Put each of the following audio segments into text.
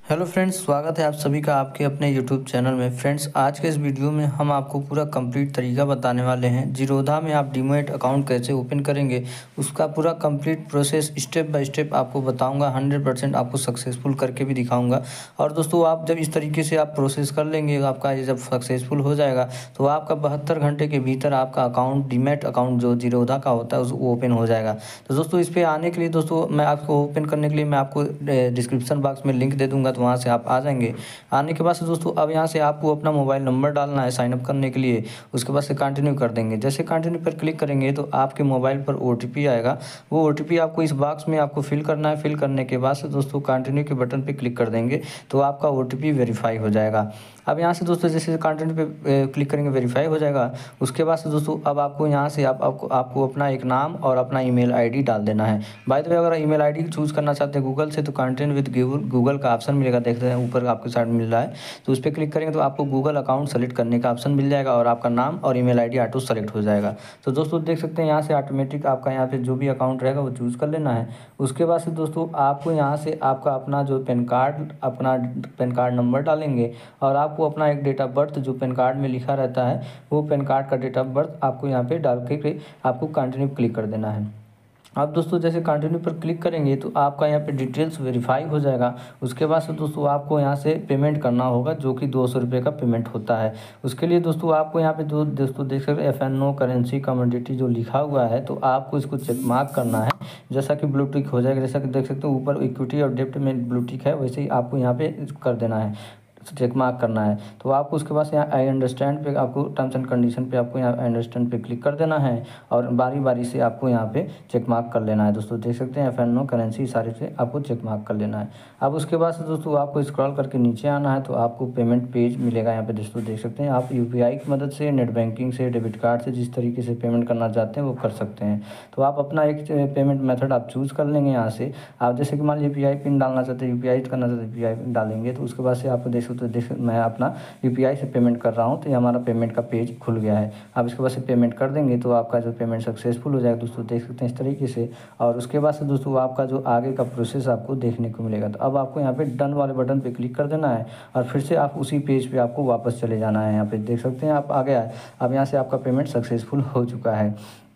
Hello friends, स्वागत है आप सभी का आपके अपने यूट्यूब चैनल में। फ्रेंड्स, आज के इस वीडियो में हम आपको पूरा कंप्लीट तरीका बताने वाले हैं। जीरोधा में आप डीमैट अकाउंट कैसे ओपन करेंगे, उसका पूरा complete process step by step आपको बताऊंगा। 100% आपको सक्सेसफुल करके भी दिखाऊंगा। और दोस्तों, आप जब इस तरीके से आप प्रोसेस कर लेंगे, आपका ये जब सक्सेसफुल हो जाएगा तो आपका 72 घंटे के भीतर आपका अकाउंट, डीमैट अकाउंट जो जीरोधा का होता है वो ओपन हो जाएगा। तो दोस्तों, इस पर आने के लिए दोस्तों मैं आपको ओपन करने के लिए मैं आपको डिस्क्रिप्शन बॉक्स में लिंक दे दूँगा, तो वहाँ से आप आ जाएंगे। आने के बाद से दोस्तों अब यहाँ से आपको अपना मोबाइल नंबर डालना है साइनअप करने के लिए। उसके बाद से कंटिन्यू कर देंगे। जैसे कंटिन्यू पर क्लिक करेंगे तो आपके मोबाइल पर ओटीपी आएगा। वो ओटीपी आपको इस बॉक्स में आपको फिल करना है। फिल करने के बाद से दोस्तों कंटिन्यू के बटन पर क्लिक कर देंगे तो आपका ओटीपी वेरीफाई हो जाएगा। अब यहाँ से दोस्तों जैसे कंटिन्यू पे क्लिक करेंगे, वेरीफाई हो जाएगा। उसके बाद से दोस्तों अब आपको यहाँ से आपको अपना एक नाम और अपना ईमेल आईडी डाल देना है। बाय द वे, अगर ईमेल आईडी चूज़ करना चाहते हैं गूगल से तो कंटिन्यू विद गूगल का ऑप्शन मिलेगा, देखते हैं ऊपर आपके साइड मिल रहा है। तो उस पर क्लिक करेंगे तो आपको गूगल अकाउंट सेलेक्ट करने का ऑप्शन मिल जाएगा और आपका नाम और ईमेल आईडी ऑटो सेलेक्ट हो जाएगा। तो दोस्तों देख सकते हैं यहाँ से ऑटोमेटिक आपका यहाँ पे जो भी अकाउंट रहेगा वो चूज़ कर लेना है। उसके बाद से दोस्तों आपको यहाँ से आपका अपना जो अपना पैन कार्ड नंबर डालेंगे और आपको अपना एक डेट ऑफ बर्थ जो पैन कार्ड में लिखा रहता है वो पैन कार्ड का डेट ऑफ बर्थ आपको यहाँ पे डाल के आपको कंटिन्यू क्लिक कर देना है। अब दोस्तों जैसे कंटिन्यू पर क्लिक करेंगे तो आपका यहाँ पे डिटेल्स वेरीफाई हो जाएगा। उसके बाद से दोस्तों आपको यहाँ से पेमेंट करना होगा, जो कि 200 रुपये का पेमेंट होता है। उसके लिए दोस्तों आपको यहाँ पे जो दोस्तों देख सकते हैं FNO करेंसी कमोडिटी जो लिखा हुआ है, तो आपको इसको चेक मार्क करना है। जैसा कि ब्लू टिक हो जाएगा, जैसा कि देख सकते हैं ऊपर इक्विटी और डेप्ट में ब्लू टिक है, वैसे ही आपको यहाँ पे कर देना है, चेक मार्क करना है। तो आपको उसके बाद यहाँ आई अंडरस्टैंड पे आपको टर्म्स एंड कंडीशन पे आपको यहाँ आई अंडरस्टैंड पे क्लिक कर देना है और बारी बारी से आपको यहाँ पे चेक मार्क कर लेना है। दोस्तों देख सकते हैं FNO करेंसी सारे से आपको चेक मार्क कर लेना है। अब उसके बाद से दोस्तों आपको स्क्रॉल करके नीचे आना है तो आपको पेमेंट पेज मिलेगा। यहाँ पे दोस्तों देख सकते हैं आप UPI की मदद से, नेट बैंकिंग से, डेबिट कार्ड से जिस तरीके से पेमेंट करना चाहते हैं वो कर सकते हैं। तो आप अपना एक पेमेंट मेथड आप चूज़ कर लेंगे। यहाँ से आप जैसे कि मान लीजिए UPI पिन डालना चाहते हैं, UPI करना चाहते हैं, UPI पिन डालेंगे। तो उसके बाद से आप देख सकते हैं मैं अपना UPI से पेमेंट कर रहा हूँ तो ये हमारा पेमेंट का पेज खुल गया है। अब इसके बाद से पेमेंट कर देंगे तो आपका जो पेमेंट सक्सेसफुल हो जाएगा। दोस्तों देख सकते हैं इस तरीके से। और उसके बाद से दोस्तों आपका जो आगे का प्रोसेस आपको देखने को मिलेगा। तो अब आपको यहाँ पे डन वाले बटन पे क्लिक कर देना है और फिर से आप उसी पेज पे आपको वापस चले जाना है। यहाँ पे देख सकते हैं आप आ गया है। अब यहाँ से आपका पेमेंट सक्सेसफुल हो चुका है।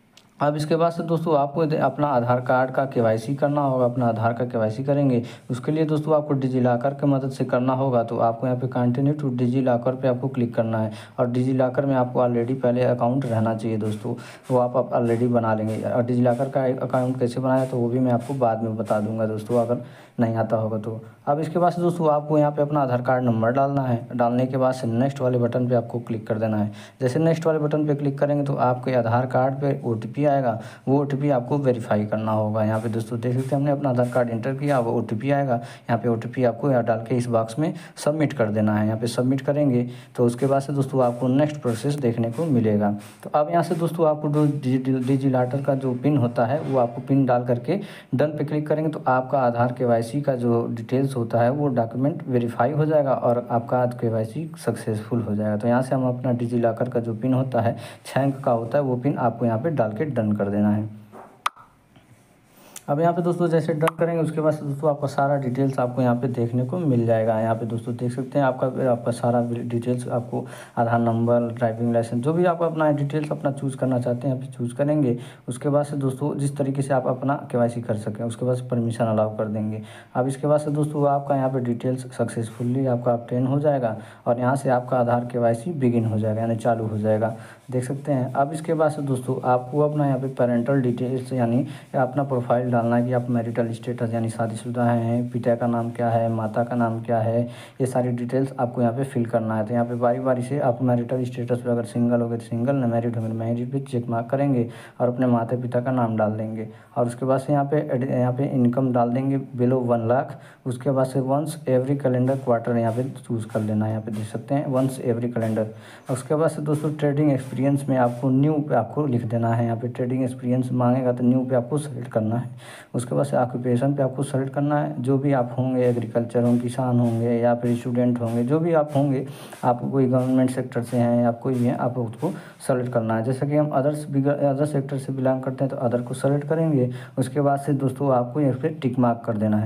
अब इसके बाद से दोस्तों आपको अपना आधार कार्ड का KYC करना होगा। अपना आधार का KYC करेंगे, उसके लिए दोस्तों आपको डिजिलॉकर की मदद से करना होगा। तो आपको यहाँ पे कंटिन्यू टू डिजिलॉकर पे आपको क्लिक करना है और डिजिलॉकर में आपको ऑलरेडी पहले अकाउंट रहना चाहिए दोस्तों, वो आप ऑलरेडी बना लेंगे। और डिजिलॉकर का एक अकाउंट कैसे बनाया तो वो भी मैं आपको बाद में बता दूंगा दोस्तों, अगर नहीं आता होगा तो। अब इसके बाद से दोस्तों आपको यहाँ पे अपना आधार कार्ड नंबर डालना है। डालने के बाद से नेक्स्ट वाले बटन पे आपको क्लिक कर देना है। जैसे नेक्स्ट वाले बटन पे क्लिक करेंगे तो आपके आधार कार्ड पे OTP आएगा। वो OTP आपको वेरीफाई करना होगा। यहाँ पे दोस्तों देख सकते हैं हमने अपना आधार कार्ड इंटर किया, वो OTP आएगा। यहाँ पे OTP आपको यहाँ डाल के इस बॉक्स में सबमिट कर देना है। यहाँ पे सबमिट करेंगे तो उसके बाद से दोस्तों आपको नेक्स्ट प्रोसेस देखने को मिलेगा। तो अब यहाँ से दोस्तों आपको जो डिजिलॉकर का जो पिन होता है वो आपको पिन डाल करके डन पे क्लिक करेंगे तो आपका आधार KYC का जो डिटेल्स होता है वो डॉक्यूमेंट वेरीफाई हो जाएगा और आपका KYC सक्सेसफुल हो जाएगा। तो यहाँ से हम अपना डिजिलॉकर का जो पिन होता है 6 अंक का होता है, वो पिन आपको यहाँ पे डाल के डन कर देना है। अब यहाँ पे दोस्तों जैसे डन करेंगे उसके बाद से दोस्तों आपका सारा डिटेल्स आपको यहाँ पे देखने को मिल जाएगा। यहाँ पे दोस्तों देख सकते हैं आपका सारा डिटेल्स, आपको आधार नंबर, ड्राइविंग लाइसेंस, जो भी आप अपना डिटेल्स अपना चूज़ करना चाहते हैं यहाँ पे चूज़ करेंगे। उसके बाद से दोस्तों जिस तरीके से आप अपना KYC कर सकें उसके बाद से परमिशन अलाउ कर देंगे। अब इसके बाद से दोस्तों आपका यहाँ पे डिटेल्स सक्सेसफुली आपका ऑब्टेन हो जाएगा और यहाँ से आपका आधार KYC बिगिन हो जाएगा, यानी चालू हो जाएगा। देख सकते हैं। अब इसके बाद से दोस्तों आपको अपना यहाँ पे पेरेंटल डिटेल्स यानी अपना प्रोफाइल डालना है कि आप मैरिटल स्टेटस यानी शादीशुदा हैं, पिता का नाम क्या है, माता का नाम क्या है, ये सारी डिटेल्स आपको यहाँ पे फिल करना है। तो यहाँ पे बारी बारी से आप मैरिटल स्टेटस पे अगर सिंगल हो गए तो सिंगल, न मैरिड हो गए मैरिड पे चेक मार्क करेंगे और अपने माता पिता का नाम डाल देंगे। और उसके बाद से यहाँ पे इनकम डाल देंगे बिलो 1 लाख। उसके बाद से वंस एवरी कैलेंडर क्वार्टर यहाँ पे चूज़ कर लेना है। यहाँ पे देख सकते हैं वंस एवरी कैलेंडर। उसके बाद से दोस्तों ट्रेडिंग एक्सपीरियंस में आपको न्यू पे आपको लिख देना है। यहाँ पे ट्रेडिंग एक्सपीरियंस मांगेगा तो न्यू पे आपको सेलेक्ट करना है। उसके बाद से ऑक्यूपेशन पे आपको सेलेक्ट करना है। जो भी आप होंगे, एग्रीकल्चर होंगे, किसान होंगे या फिर स्टूडेंट होंगे, जो भी आप होंगे, आप कोई गवर्नमेंट सेक्टर से हैं या कोई भी हैं, आप उसको सेलेक्ट करना है। जैसे कि हम अदर सेक्टर से बिलोंग करते हैं तो अदर को सेलेक्ट करेंगे। उसके बाद से दोस्तों आपको यहाँ पे टिक मार्क कर देना है।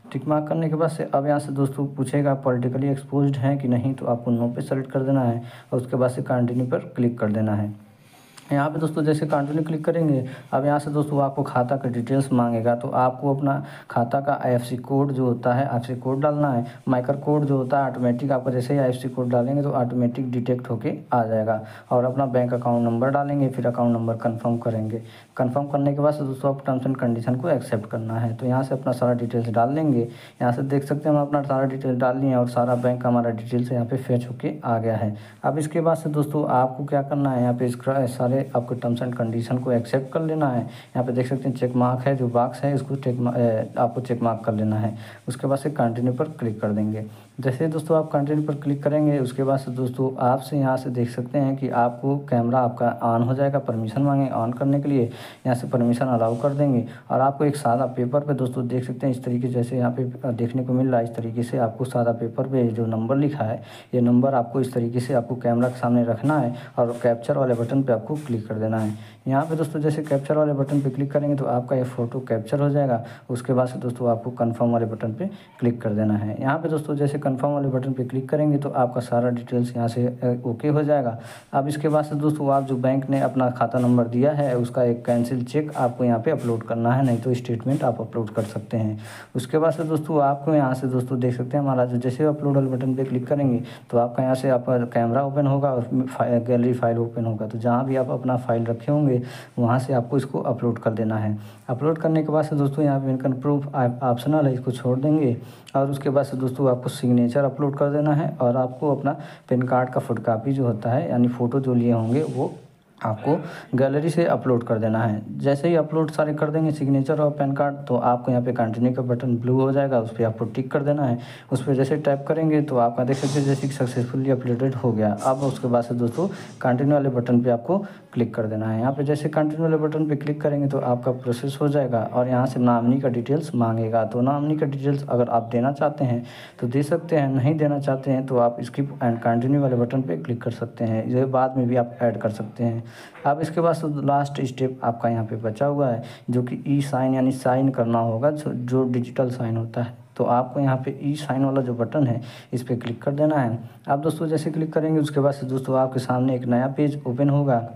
टिक मार्क करने के बाद से अब यहाँ से दोस्तों पूछेगा पॉलिटिकली एक्सपोज्ड हैं कि नहीं, तो आपको नो पे सेलेक्ट कर देना है और उसके बाद से कंटिन्यू पर क्लिक कर देना है। यहाँ पे दोस्तों जैसे कंटिन्यू क्लिक करेंगे, अब यहाँ से दोस्तों आपको खाता का डिटेल्स मांगेगा, तो आपको अपना खाता का IFSC कोड जो होता है IFSC कोड डालना है। माइक्रो कोड जो होता है ऑटोमेटिक आपका जैसे ही IFSC कोड डालेंगे तो ऑटोमेटिक डिटेक्ट होके आ जाएगा। और अपना बैंक अकाउंट नंबर डालेंगे, फिर अकाउंट नंबर कन्फर्म करेंगे। कन्फर्म करने के बाद से दोस्तों आप टर्म्स एंड कंडीशन को एक्सेप्ट करना है। तो यहाँ से अपना सारा डिटेल्स डाल लेंगे। यहाँ से देख सकते हैं हम अपना सारा डिटेल्स डाल लिए और सारा बैंक का हमारा डिटेल्स यहाँ पे फेच होके आ गया है। अब इसके बाद से दोस्तों आपको क्या करना है, यहाँ पे इसका सारे आपको टर्म्स एंड कंडीशन को एक्सेप्ट कर लेना है। यहाँ पे देख सकते हैं चेक मार्क है, जो बॉक्स है इसको आपको चेक मार्क कर लेना है। उसके बाद से कंटिन्यू पर क्लिक कर देंगे। जैसे दोस्तों आप कंटिन्यू पर क्लिक करेंगे, उसके बाद से दोस्तों आपसे यहाँ से देख सकते हैं कि आपको कैमरा आपका ऑन हो जाएगा। परमिशन मांगे ऑन करने के लिए, यहाँ से परमिशन अलाउ कर देंगे और आपको एक सादा पेपर पे दोस्तों देख सकते हैं इस तरीके जैसे यहाँ पे देखने को मिल रहा है। इस तरीके से आपको सादा पेपर पे जो नंबर लिखा है, ये नंबर आपको इस तरीके से आपको कैमरा के सामने रखना है और कैप्चर वाले बटन पे आपको क्लिक कर देना है। यहाँ पे दोस्तों जैसे कैप्चर वाले बटन पे क्लिक करेंगे तो आपका ये फ़ोटो कैप्चर हो जाएगा। उसके बाद से दोस्तों आपको कन्फर्म वाले बटन पे क्लिक कर देना है। यहाँ पे दोस्तों जैसे कन्फर्म वाले बटन पे क्लिक करेंगे तो आपका सारा डिटेल्स यहाँ से ओके हो जाएगा। अब इसके बाद से दोस्तों आप जो बैंक ने अपना खाता नंबर दिया है उसका एक कैंसिल चेक आपको यहाँ पे अपलोड करना है, नहीं तो स्टेटमेंट आप अपलोड कर सकते हैं। उसके बाद से दोस्तों आपको यहाँ से दोस्तों देख सकते हैं हमारा जो जैसे अपलोड वाले बटन पे क्लिक करेंगे तो आपका यहाँ से आपका कैमरा ओपन होगा और गैलरी फाइल ओपन होगा। तो जहाँ भी आप अपना फाइल रखे होंगे वहाँ से आपको इसको अपलोड कर देना है। अपलोड करने के बाद से दोस्तों यहाँ पे इनकम प्रूफ ऑप्शनल है, इसको छोड़ देंगे और उसके बाद से दोस्तों आपको सिग्नेचर अपलोड कर देना है और आपको अपना पैन कार्ड का फुट कॉपी जो होता है यानी फ़ोटो जो लिए होंगे वो आपको गैलरी से अपलोड कर देना है। जैसे ही अपलोड सारे कर देंगे सिग्नेचर और पैन कार्ड, तो आपको यहाँ पे कंटिन्यू का बटन ब्लू हो जाएगा, उस पर आपको टिक कर देना है। उस पर जैसे टैप करेंगे तो आपका देख सकते हैं जैसे सक्सेसफुली अपलोडेड हो गया। अब उसके बाद से दोस्तों कंटिन्यू वाले बटन पे आपको क्लिक कर देना है। यहाँ पे जैसे कंटिन्यू वाले बटन पे क्लिक करेंगे तो आपका प्रोसेस हो जाएगा और यहाँ से नॉमिनी का डिटेल्स मांगेगा। तो नॉमिनी का डिटेल्स अगर आप देना चाहते हैं तो दे सकते हैं, नहीं देना चाहते हैं तो आप स्किप एंड कंटिन्यू वाले बटन पे क्लिक कर सकते हैं। ये बाद में भी आप ऐड कर सकते हैं। अब इसके बाद लास्ट स्टेप आपका यहाँ पे बचा हुआ है जो कि ई साइन यानी साइन करना होगा, जो डिजिटल साइन होता है। तो आपको यहाँ पे ई साइन वाला जो बटन है इस पर क्लिक कर देना है। आप दोस्तों जैसे क्लिक करेंगे उसके बाद से दोस्तों आपके सामने एक नया पेज ओपन होगा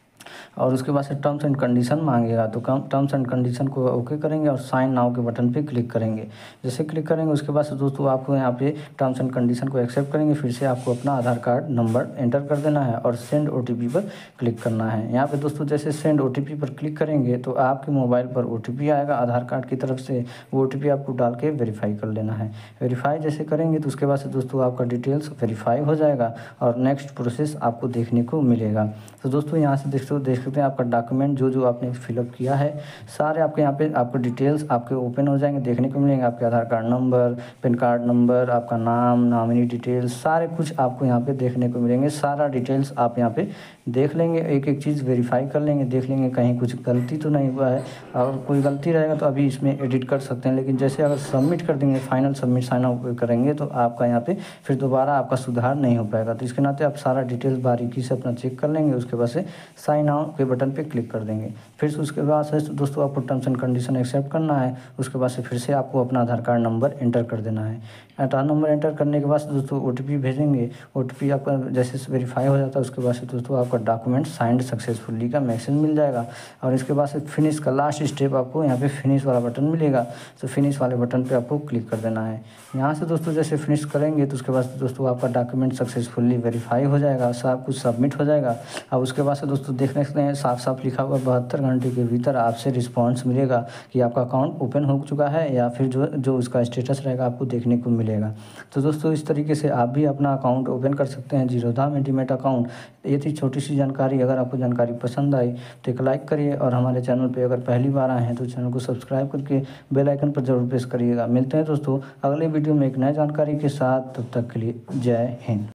और उसके बाद से टर्म्स एंड कंडीशन मांगेगा। तो टर्म्स एंड कंडीशन को ओके करेंगे और साइन नाउ के बटन पे क्लिक करेंगे। जैसे क्लिक करेंगे उसके बाद से दोस्तों आपको यहाँ पे टर्म्स एंड कंडीशन को एक्सेप्ट करेंगे। फिर से आपको अपना आधार कार्ड नंबर एंटर कर देना है और सेंड OTP पर क्लिक करना है। यहाँ पे दोस्तों जैसे सेंड OTP पर क्लिक करेंगे तो आपके मोबाइल पर OTP आएगा आधार कार्ड की तरफ से। वो OTP आपको डाल के वेरीफाई कर लेना है। वेरीफाई जैसे करेंगे तो उसके बाद से दोस्तों आपका डिटेल्स वेरीफाई हो जाएगा और नेक्स्ट प्रोसेस आपको देखने को मिलेगा। तो दोस्तों यहाँ से देख सकते हैं आपका डॉक्यूमेंट जो आपने फिलअप किया है सारे आपके यहाँ पे आपको डिटेल्स आपके ओपन हो जाएंगे, देखने को मिलेंगे। आपके Aadhaar card number, PAN card number, आपका नाम, नॉमिनी डिटेल्स सारे कुछ आपको यहाँ पे देखने को मिलेंगे। सारा डिटेल्स आप यहाँ पे देख लेंगे, एक एक चीज़ वेरीफाई कर लेंगे, देख लेंगे कहीं कुछ गलती तो नहीं हुआ है। और कोई गलती रहेगा तो अभी इसमें एडिट कर सकते हैं, लेकिन जैसे अगर सबमिट कर देंगे फाइनल सबमिट साइन अप करेंगे तो आपका यहाँ पे फिर दोबारा आपका सुधार नहीं हो पाएगा। तो इसके नाते आप सारा डिटेल्स बारीकी से अपना चेक कर लेंगे। उसके बाद से साइन आउट के बटन पे क्लिक कर देंगे। फिर उसके बाद से दोस्तों आपको टर्म्स एंड कंडीशन एक्सेप्ट करना है। उसके बाद से फिर से आपको अपना आधार कार्ड नंबर एंटर कर देना है। आधार नंबर एंटर करने के बाद दोस्तों OTP भेजेंगे। OTP आपका जैसे वेरीफाई हो जाता है उसके बाद से दोस्तों आपका डॉक्यूमेंट साइंड सक्सेसफुली का मैसेज मिल जाएगा। और इसके बाद से फिनिश का लास्ट स्टेप आपको यहाँ पे फिनिश वाला बटन मिलेगा। तो फिनिश वाले बटन पे आपको क्लिक कर देना है। यहाँ से दोस्तों जैसे फिनिश करेंगे तो उसके बाद दोस्तों आपका डॉक्यूमेंट सक्सेसफुली वेरीफाई हो जाएगा, सब कुछ सबमिट हो जाएगा। अब उसके बाद से दोस्तों देख सकते हैं साफ साफ लिखा हुआ 72 घंटे के भीतर आपसे रिस्पॉन्स मिलेगा कि आपका अकाउंट ओपन हो चुका है या फिर जो उसका स्टेटस रहेगा आपको देखने को मिलेगा। तो दोस्तों इस तरीके से आप भी अपना अकाउंट ओपन कर सकते हैं जीरोधा में डीमैट अकाउंट। ये थी छोटी सी जानकारी। अगर आपको जानकारी पसंद आई तो एक लाइक करिए और हमारे चैनल पे अगर पहली बार आए हैं तो चैनल को सब्सक्राइब करके बेल आइकन पर जरूर प्रेस करिएगा। मिलते हैं दोस्तों अगले वीडियो में एक नई जानकारी के साथ, तब तक के लिए जय हिंद।